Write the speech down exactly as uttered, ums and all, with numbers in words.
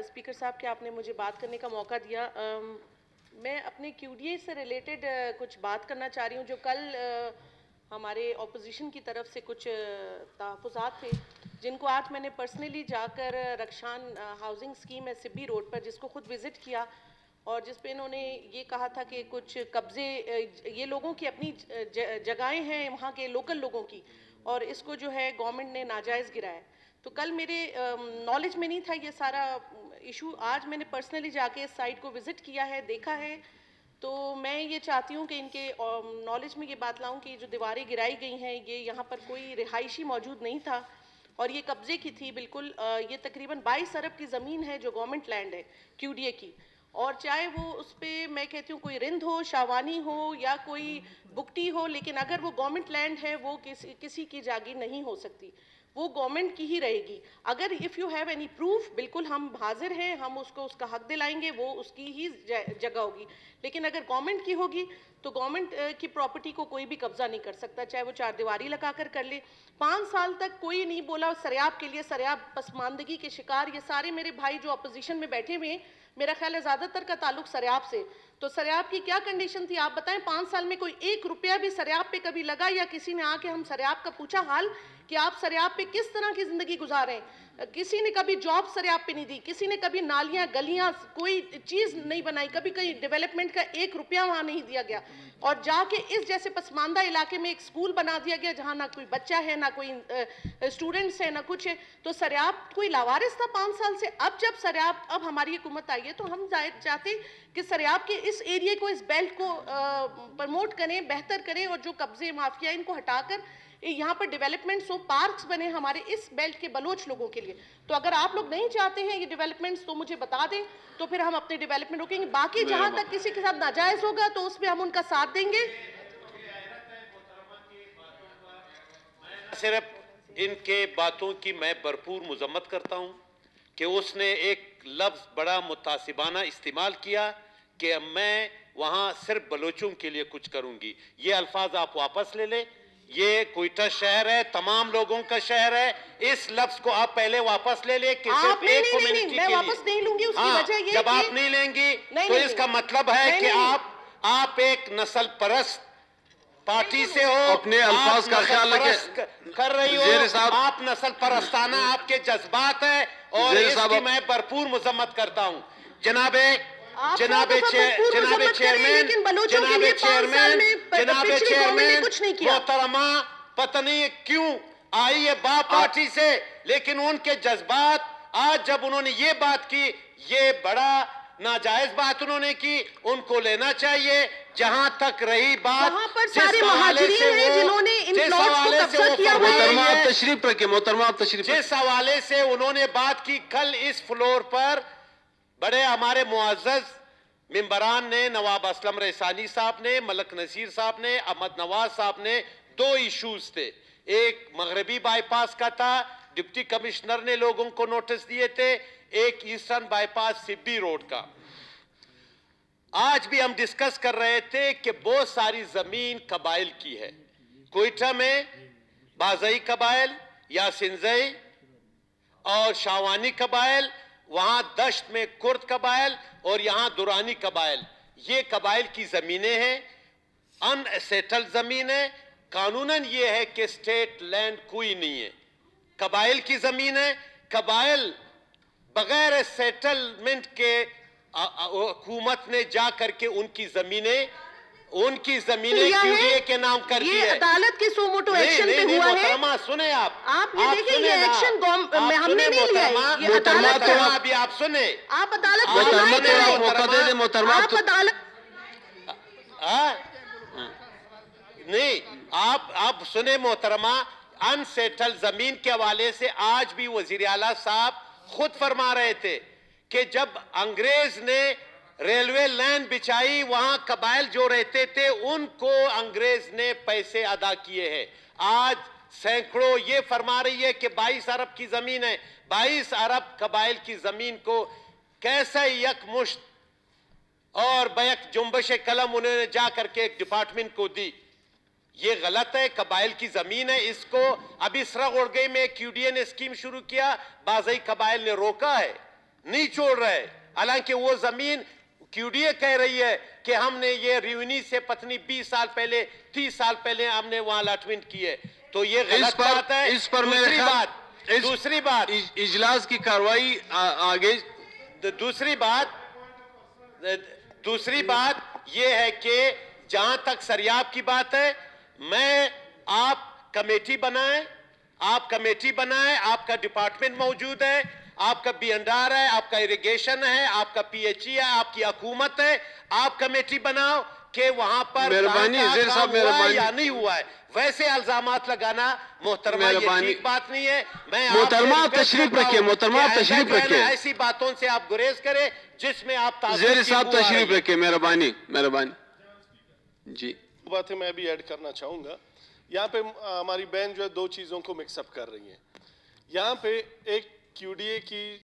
Speaker صاحب کہ آپ نے مجھے بات کرنے کا موقع دیا. میں اپنے کیو ڈی اے سے ریلیٹڈ کچھ بات کرنا چاہ رہی ہوں. جو کل ہمارے اپوزیشن کی طرف سے کچھ تحفظات تھے جن کو آج میں نے پرسنلی جا کر رکشان ہاؤسنگ اسکیم ہے سبی روڈ پر, جس کو خود وزٹ کیا, اور جس پہ انہوں نے یہ کہا تھا کہ کچھ قبضے, یہ لوگوں کی اپنی جگہیں ہیں وہاں کے لوکل لوگوں کی, اور اس کو جو ہے گورنمنٹ نے ناجائز گرایا. تو کل میرے نالج میں نہیں تھا یہ سارا ایشو. آج میں نے پرسنلی جا کے اس سائٹ کو وزٹ کیا ہے, دیکھا ہے. تو میں یہ چاہتی ہوں کہ ان کے نالج میں یہ بات لاؤں کہ جو دیواریں گرائی گئی ہیں یہ یہاں پر کوئی رہائشی موجود نہیں تھا اور یہ قبضے کی تھی بالکل. یہ تقریباً بائیس ارب کی زمین ہے جو گورنمنٹ لینڈ ہے کیو ڈی اے کی, اور چاہے وہ اس پہ میں کہتی ہوں کوئی رند ہو, شاوانی ہو یا کوئی بکٹی ہو, لیکن اگر وہ گورنمنٹ لینڈ ہے وہ کسی کسی کی جاگیر نہیں ہو سکتی, وہ گورنمنٹ کی ہی رہے گی. اگر if you have any proof, بالکل ہم حاضر ہیں, ہم اس کو اس کا حق دلائیں گے, وہ اس کی ہی جگہ ہوگی. لیکن اگر گورنمنٹ کی ہوگی تو گورنمنٹ کی پراپرٹی کو کوئی بھی قبضہ نہیں کر سکتا, چاہے وہ چار دیواری لگا کر کر لے. پانچ سال تک کوئی نہیں بولا سریاب کے لیے, سریاب پسماندگی کے شکار یہ سارے میرے بھائی جو اپوزیشن میں بیٹھے ہوئے ہیں, میرا خیال ہے زیادہ تر کا تعلق سریاب سے. تو سریاب کی کیا کنڈیشن تھی آپ بتائیں؟ پانچ سال میں کوئی ایک روپیہ بھی سریاب پہ کبھی لگا, یا کسی نے آ کے ہم سریاب کا پوچھا حال کہ آپ سریاب پہ کس طرح کی زندگی گزارے ہیں؟ کسی نے کبھی جاب سریاب پہ نہیں دی, کسی نے کبھی نالیاں گلیاں کوئی چیز نہیں بنائی, کبھی کہیں ڈیولپمنٹ کا ایک روپیہ وہاں نہیں دیا گیا. اور جا کے اس جیسے پسماندہ علاقے میں ایک سکول بنا دیا گیا جہاں نہ کوئی بچہ ہے, نہ کوئی اسٹوڈنٹس ہے, نہ کچھ ہے. تو سریاب کوئی لاوارث تھا پانچ سال سے. اب جب سریاب, اب ہماری حکومت آئی ہے تو ہم چاہتے کہ سریاب کے اس ایریے کو, اس بیلٹ کو پروموٹ کریں, بہتر کریں, اور جو قبضے مافیا ان کو ہٹا کر یہاں پر ڈیولپمنٹس ہو, پارکس بنے ہمارے اس بیلٹ کے بلوچ لوگوں کے لیے. تو اگر آپ لوگ نہیں چاہتے ہیں یہ ڈیولپمنٹس تو مجھے بتا دیں, تو پھر ہم اپنے ڈیولپمنٹ روکیں گے. باقی جہاں تک کسی کے ساتھ ناجائز ہوگا تو اس پہ ہم ان کا ساتھ دیں گے. صرف ان کے باتوں کی میں بھرپور مذمت کرتا ہوں کہ اس نے ایک لفظ بڑا متعصبانہ استعمال کیا کہ میں وہاں صرف بلوچوں کے لیے کچھ کروں گی. یہ الفاظ آپ واپس لے لیں. یہ کوئٹہ شہر ہے, تمام لوگوں کا شہر ہے. اس لفظ کو آپ پہلے واپس لے لیں کہ صرف ایک کمیونٹی کے لیے. میں واپس نہیں لوں گی, اس کی وجہ یہ جب آپ نہیں لیں گی تو اس کا مطلب ہے کہ آپ آپ ایک نسل پرست پارٹی سے ہو, اپنے الفاظ کا خیال رکھیں کر رہی ہو, آپ نسل پرستانہ آپ کے جذبات ہیں, اور اس کی میں بھرپور مذمت کرتا ہوں. جناب جناب جناب چیئرمین جناب چیئرمین جناب چیئرمین محترمہ پتہ نہیں کیوں آئی ہے با پارٹی سے, لیکن ان کے جذبات آج جب انہوں نے یہ بات کی, یہ بڑا ناجائز بات انہوں نے کی, ان کو لینا چاہیے. جہاں تک رہی بات سارے مہاجرین ہیں جنہوں نے ان پلاٹس کو قبضہ کیا ہوا ہے, محترمہ آپ تشریف رکھیں, محترمہ آپ تشریف رکھیں. جس حوالے سے انہوں نے بات کی کل اس فلور پر, بڑے ہمارے معزز ممبران نے, نواب اسلم رحسانی صاحب نے, ملک نذیر صاحب نے, احمد نواز صاحب نے, دو ایشوز تھے. ایک مغربی بائی پاس کا تھا, ڈپٹی کمشنر نے لوگوں کو نوٹس دیے تھے, ایک ایسٹرن بائی پاس سبی روڈ کا. آج بھی ہم ڈسکس کر رہے تھے کہ بہت ساری زمین قبائل کی ہے. کوئٹہ میں بازئی قبائل, یاسنزئی اور شاوانی قبائل, وہاں دشت میں کرد قبائل, اور یہاں دورانی قبائل. یہ قبائل کی زمینیں ہیں, ان سیٹل زمینیں. قانوناً یہ ہے کہ اسٹیٹ لینڈ کوئی نہیں ہے, قبائل کی زمین ہے. قبائل بغیر سیٹلمنٹ کے حکومت نے جا کر کے ان کی زمینیں ان کی زمینیں کیو ڈی اے کے نام کر دی ہے. یہ عدالت کے سو موٹو ایکشن پہ ہوا ہے. محترمہ سنیں, آپ آپ یہ دیکھیں یہ ایکشن ہم نے نہیں لیا ہے, یہ عدالت ہے. ابھی آپ سنیں, آپ عدالت محترمہ تھوڑا موقع دے دیں. محترمہ آپ عدالت نہیں, آپ آپ سنیں محترمہ, ان سیٹل زمین کے حوالے سے آج بھی وزیر اعلیٰ صاحب خود فرما رہے تھے کہ جب انگریز نے ریلوے لائن بچھائی, وہاں قبائل جو رہتے تھے ان کو انگریز نے پیسے ادا کیے ہیں. آج سینکڑوں یہ فرما رہی ہے کہ بائیس ارب کی زمین ہے. بائیس ارب قبائل کی زمین کو کیسے یک مشت اور بیک جنبش قلم انہوں نے جا کر کے ایک ڈپارٹمنٹ کو دی؟ یہ غلط ہے. قبائل کی زمین ہے. اس کو ابھی سرغ اڑگئی میں کیو ڈی اے نے اسکیم شروع کیا, بازئی قبائل نے روکا ہے. نہیں چھوڑ رہے, حالانکہ وہ زمین کیو ڈی اے کہہ رہی ہے کہ ہم نے یہ ریونی سے پتنی بیس سال پہلے تیس سال پہلے ہم نے وہاں الاٹمنٹ کی ہے, تو یہ غلط بات ہے. اس پر دوسری بات دوسری بات اجلاس کی کاروائی آگے, دوسری بات دوسری بات یہ ہے کہ جہاں تک سریاب کی بات ہے, میں آپ کمیٹی بنائیں, آپ کمیٹی بنائیں, آپ کا ڈپارٹمنٹ موجود ہے, آپ کا بی انڈار ہے, آپ کا ایریگیشن ہے, آپ کا پی ایچ ای ہے, آپ کی حکومت ہے, آپ کمیٹی بناؤ کہ وہاں پر مہربانی زیر صاحب مہربانی یا نہیں ہوا ہے. ویسے الزامات لگانا محترمہ یہ ٹھیک بات نہیں ہے. میں محترمہ آپ تشریف رکھیں, محترمہ آپ تشریف رکھیں, ایسی باتوں سے آپ گریز کریں جس میں آپ زیر صاحب تشریف رکھیں, مہربانی مہربانی. جی باتیں میں بھی ایڈ کرنا چاہوں گا. یہاں پہ ہماری بہن جو ہے دو چیزوں کو مکس اپ کر رہی ہیں. یہاں پہ ایک کیو ڈی اے کی